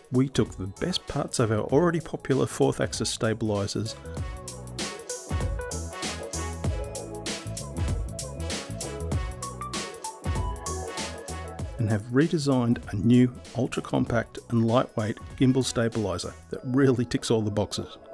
we took the best parts of our already popular 4th axis stabilizers and have redesigned a new ultra compact and lightweight gimbal stabilizer that really ticks all the boxes.